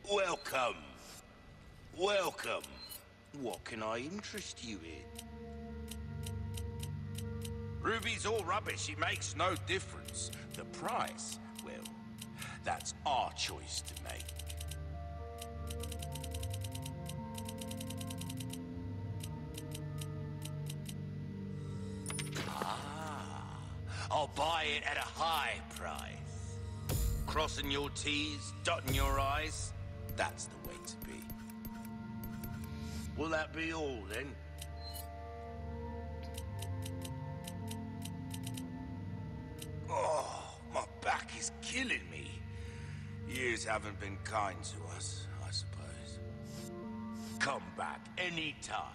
Welcome. Welcome. What can I interest you in? Ruby's all rubbish. It makes no difference. The price, well, that's our choice to make. I'll buy it at a high price. Crossing your T's, dotting your I's, that's the way to be. Will that be all, then? Oh, my back is killing me. Years haven't been kind to us, I suppose. Come back any time.